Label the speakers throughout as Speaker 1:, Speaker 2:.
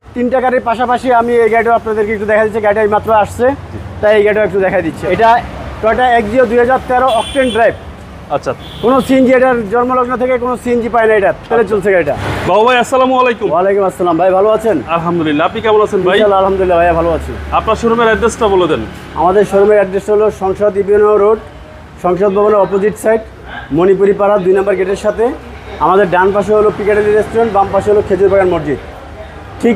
Speaker 1: তিনটা গাড়ির পাশাপাশি আমি এই গাড়িটা আপনাদেরকে একটু দেখা দিচ্ছি। গাড়িটা মাত্র আসছে, তাই এই গাড়িটা একটু দেখা দিচ্ছি। এটা টয়োটা এক্সিও 2013 অকটেন ড্রাইভ।
Speaker 2: আচ্ছা,
Speaker 1: কোনো সিএনজি, এটার জন্মলগ্ন থেকে কোনো সিএনজি পায় না, এটা তেলে চলছে গাড়িটা।
Speaker 2: বাবু ভাই আসসালামু আলাইকুম।
Speaker 1: ওয়ালাইকুম আসসালাম ভাই, ভালো আছেন?
Speaker 2: আলহামদুলিল্লাহ, আপনি কেমন আছেন ভাই?
Speaker 1: আলহামদুলিল্লাহ ভাইয়া ভালো আছি।
Speaker 2: আপনার শোরুমের অ্যাড্রেসটা বলে দেন।
Speaker 1: আমাদের শোরুমের অ্যাড্রেস হলো সংসদ এভিনিউ রোড, সংসদ ভবনের অপোজিট সাইড, মণিপুরি পাড়া 2 নম্বর গেটের সাথে। আমাদের ডান পাশে হলো পিকাডেলি রেস্টুরেন্ট, বাম পাশে হলো খেজুর বাগান মসজিদ। ঠিক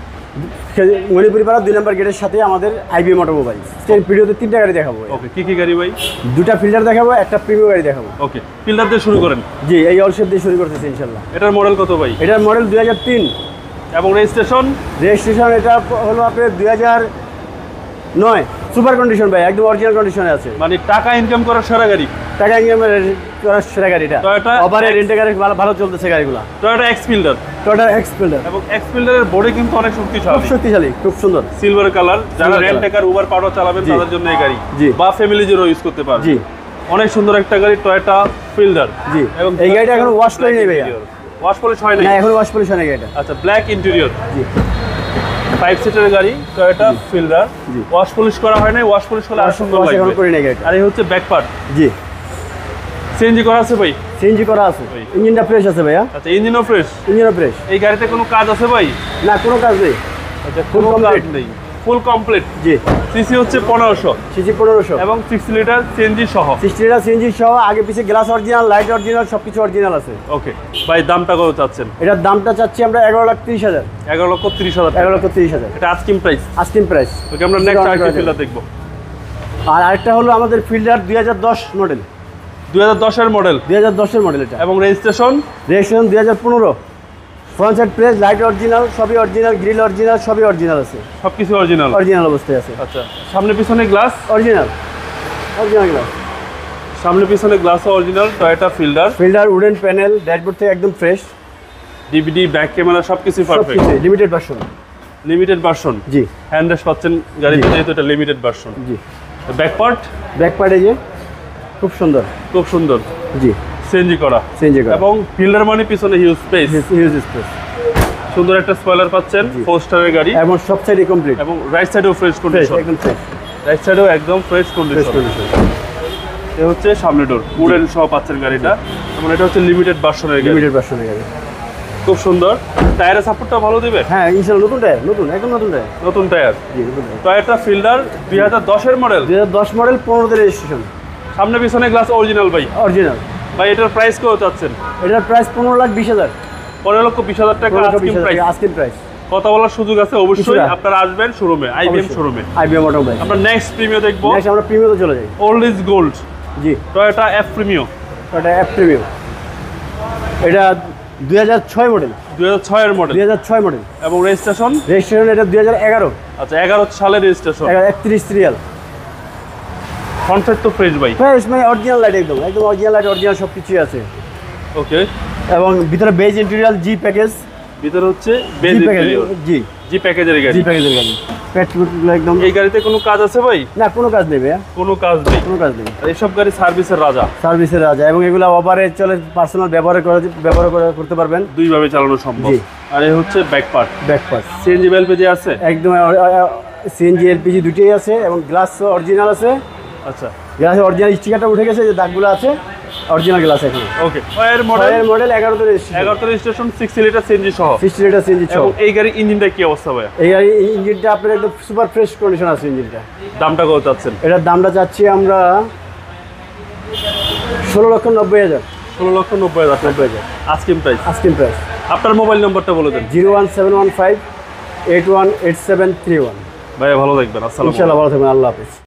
Speaker 1: মণিপুরি পাড়া 2 নম্বর গেটের সাথে আমাদের আইবিএম অটোমোবাইলস। সেই ভিডিওতে 3টা গাড়ি দেখাবো।
Speaker 2: ওকে, কি গাড়ি ভাই?
Speaker 1: 2টা ফিল্ডার দেখাবো, একটা প্রিমিয়াম গাড়ি দেখাবো।
Speaker 2: ওকে, ফিল্ডার দিয়ে শুরু করেন।
Speaker 1: জি, এই অলশেপ দিয়ে শুরু করতেছি ইনশাল্লাহ।
Speaker 2: এটার মডেল কত ভাই?
Speaker 1: এটার মডেল 2003
Speaker 2: এবং রেজিস্ট্রেশন
Speaker 1: এটা হলো আপনার 2009। সুপার কন্ডিশন ভাই, একদম অরিজিনাল কন্ডিশনে আছে।
Speaker 2: মানে টাকা ইনকাম করার সেরা গাড়ি।
Speaker 1: টাকা ইনকাম করার সেরা গাড়িটা। ওভারে রেন্টে গাড়ি ভালো চলতেছে গাড়িগুলো।
Speaker 2: Toyota X Fielder.
Speaker 1: Toyota X Fielder.
Speaker 2: এবং এক্স ফিল্ডারের বডি কিন্তু অনেক শক্তিশালী।
Speaker 1: খুব শক্তিশালী, খুব সুন্দর
Speaker 2: সিলভার কালার। যারা রেন্ট টেকার উবার পাওয়া চালাবেন তাদের জন্য এই গাড়ি।
Speaker 1: জি।
Speaker 2: বা ফ্যামিলি জিরো ইউজ করতে পারবে।
Speaker 1: জি।
Speaker 2: অনেক সুন্দর একটা গাড়ি টয়োটা ফিল্ডার।
Speaker 1: জি।
Speaker 2: এবং
Speaker 1: এই গাড়িটা এখন ওয়াশ করে নেই ভাইয়া।
Speaker 2: ওয়াশ পলিশ হয় না?
Speaker 1: না, এখন ওয়াশ পলিশ হয় না গাড়িটা।
Speaker 2: আচ্ছা, ব্ল্যাক ইন্টেরিয়র।
Speaker 1: জি।
Speaker 2: 5 সিটার গাড়ি টয়োটা ফিল্ডার। ওয়াশ পলিশ করা হয় না, ওয়াশ পলিশ করলে আর সুন্দর লাগবে।
Speaker 1: এখন করে নেই গাড়িটা।
Speaker 2: আর এই হচ্ছে ব্যাক পার্ট।
Speaker 1: জি।
Speaker 2: সিএনজি করা আছে ভাই?
Speaker 1: সিএনজি করা আছে। ইঞ্জিনটা ফ্রেশ আছে ভাইয়া।
Speaker 2: আচ্ছা, ইঞ্জিনও ফ্রেশ।
Speaker 1: ইঞ্জিনও ফ্রেশ।
Speaker 2: এই গাড়িতে কোনো কাজ আছে ভাই?
Speaker 1: না, কোনো কাজ নেই।
Speaker 2: আচ্ছা, ফুল কমপ্লিট নেই। Full complete.
Speaker 1: জি।
Speaker 2: সিসি হচ্ছে 1500।
Speaker 1: সিসি 1500
Speaker 2: এবং 60 লিটার সিএনজি সহ।
Speaker 1: 60 লিটার সিএনজি সহ, আগে পিছে গ্লাস অরিজিনাল, লাইট অরিজিনাল, সবকিছু অরিজিনাল আছে।
Speaker 2: ওকে ভাই, দামটা কত চাচ্ছেন?
Speaker 1: এটার দামটা চাচ্ছি আমরা 11,30,000।
Speaker 2: 11,30,000।
Speaker 1: 11,30,000
Speaker 2: এটা asking price.
Speaker 1: Asking price.
Speaker 2: Okay, আমরা নেক্সট আরেকটা ফিল্ডার দেখব।
Speaker 1: আর আরেকটা হলো আমাদের ফিল্ডার 2010 মডেল।
Speaker 2: 2010 এর মডেল।
Speaker 1: 2010 এর মডেল এটা।
Speaker 2: এবং registration
Speaker 1: 2015। Front side press, light original, সবই অরিজিনাল, গ্রিল অরিজিনাল, সবই অরিজিনাল আছে।
Speaker 2: সবকিছু অরিজিনাল।
Speaker 1: অরিজিনাল অবস্থায় আছে।
Speaker 2: আচ্ছা, সামনে পিছনে গ্লাস
Speaker 1: অরিজিনাল। Original glass.
Speaker 2: সামনে পিছনে glass original. Toyota Fielder.
Speaker 1: Fielder wooden panel, dashboard থেকে একদম ফ্রেশ।
Speaker 2: ডিভিডি, ব্যাক ক্যামেরা সবকিছু perfect.
Speaker 1: Limited version.
Speaker 2: Limited version.
Speaker 1: জি।
Speaker 2: হ্যান্ড রেস্ট পাচ্ছেন গাড়িতে, যেহেতু এটা লিমিটেড ভার্সন।
Speaker 1: জি।
Speaker 2: Back part.
Speaker 1: ব্যাক পার্টে যে খুব সুন্দর।
Speaker 2: খুব সুন্দর।
Speaker 1: জি।
Speaker 2: সিএনজি করা।
Speaker 1: সিএনজি করা।
Speaker 2: এবং ফিল্ডার মানে পিছনে হিউজ স্পেস।
Speaker 1: Huge space.
Speaker 2: সুন্দর একটা স্পয়লার পাচ্ছেন, 4 স্টারের গাড়ি।
Speaker 1: এবং সব সাইডে কমপ্লিট।
Speaker 2: এবং রাইট সাইডেও ফ্রেশ কন্ডিশন।
Speaker 1: একদম ফ্রেশ।
Speaker 2: রাইট সাইডেও একদম ফ্রেশ কন্ডিশন। এটা হচ্ছে সামনে ডোর, উডেন সহ পাচ্ছেন গাড়িটা। এবং এটা হচ্ছে লিমিটেড ভার্সনের গাড়ি।
Speaker 1: লিমিটেড ভার্সনের গাড়ি।
Speaker 2: খুব সুন্দর। টায়ারের সাপোর্টটা ভালো দিবে?
Speaker 1: হ্যাঁ ইনশাআল্লাহ, নতুন টায়ার, নতুন, একদম নতুন টায়ার।
Speaker 2: নতুন টায়ার।
Speaker 1: জি, নতুন টায়ার।
Speaker 2: টয়োটা ফিল্ডার 2010 এর মডেল।
Speaker 1: 2010 মডেল, 15 তে রেজিস্ট্রেশন।
Speaker 2: সামনে পিছনে গ্লাস অরিজিনাল ভাই।
Speaker 1: অরিজিনাল।
Speaker 2: ভাই, এটার প্রাইস কত চাচ্ছেন?
Speaker 1: এটার প্রাইস 15,20,000।
Speaker 2: 15,20,000 টাকা আস্কিং প্রাইস।
Speaker 1: Asking price.
Speaker 2: কথা বলার সুযোগ আছে অবশ্যই। আপনারা আসবেন শোরুমে, আইবিএম শোরুমে।
Speaker 1: IBM automobile.
Speaker 2: আমরা নেক্সট প্রিমিও দেখবো।
Speaker 1: নেক্সট আমরা প্রিমিওতে চলে যাই।
Speaker 2: Old is gold.
Speaker 1: জি।
Speaker 2: Toyota F Premio.
Speaker 1: Toyota F Premio. এটা 2006 মডেল।
Speaker 2: 2006 এর মডেল।
Speaker 1: 2006 মডেল।
Speaker 2: এবং রেজিস্ট্রেশন
Speaker 1: এটা 2011।
Speaker 2: আচ্ছা, 11 সালের রেজিস্ট্রেশন।
Speaker 1: 31 সিরিয়াল।
Speaker 2: কনসেপ্ট তো ফ্রেশ ভাই।
Speaker 1: ফ্রেশ মানে অরিজিনাল লাইট, একদম অরিজিনাল লাইট, অরিজিনাল সব কিছুই আছে।
Speaker 2: ওকে।
Speaker 1: এবং ভিতরে বেজ ইন্টেরিয়র, জি প্যাকেজ।
Speaker 2: ভিতরে হচ্ছে বেজ ইন্টেরিয়র।
Speaker 1: জি।
Speaker 2: জি প্যাকেজের গাড়ি।
Speaker 1: জি প্যাকেজের গাড়ি। পেট্রোল একদম।
Speaker 2: এই গাড়িতে কোনো কাজ আছে ভাই?
Speaker 1: না, কোনো কাজ নেই ভাইয়া।
Speaker 2: কোনো কাজ নেই।
Speaker 1: কোনো কাজ নেই।
Speaker 2: আর এইসব গাড়ি সার্ভিসের রাজা।
Speaker 1: সার্ভিসের রাজা। এবং এগুলো ওভারে চলে, পার্সোনাল ব্যবহার করতে পারবেন।
Speaker 2: দুইভাবে চালানো সম্ভব।
Speaker 1: জি।
Speaker 2: আর এই হচ্ছে back part.
Speaker 1: Back part.
Speaker 2: CNG LPG আছে?
Speaker 1: একদম সিএনজি এলপিজি দুটোই আছে। এবং গ্লাস অরিজিনাল আছে।
Speaker 2: আচ্ছা,
Speaker 1: গ্লাসের অরিজিনাল স্টিকারটা উঠে গেছে, যে দাগগুলো আছে অরিজিনাল গ্লাস এখন।
Speaker 2: ওকে। এর মডেল
Speaker 1: 11 তে রেজিস্ট্রেশন।
Speaker 2: 11 তে রেজিস্ট্রেশন, 60 লিটার সিএনজি সহ।
Speaker 1: 60 লিটার সিএনজি সহ।
Speaker 2: এবং এই গাড়ির ইঞ্জিনটা কি অবস্থা ভাই?
Speaker 1: এই গাড়ি ইঞ্জিনটা আপনার একদম সুপার ফ্রেশ কন্ডিশন আছে ইঞ্জিনটা।
Speaker 2: দামটা কত চাচ্ছেন?
Speaker 1: এটার দামটা চাচ্ছি আমরা 16,90,000।
Speaker 2: 16,90,000 আস্কিং প্রাইস।
Speaker 1: Asking price.
Speaker 2: আপনার মোবাইল নাম্বারটা বলে দেন।
Speaker 1: 01715 818731।
Speaker 2: ভাই ভালো থাকবেন। আসসালামু আলাইকুম।
Speaker 1: ইনশাআল্লাহ ভালো থাকবেন। আল্লাহ হাফেজ।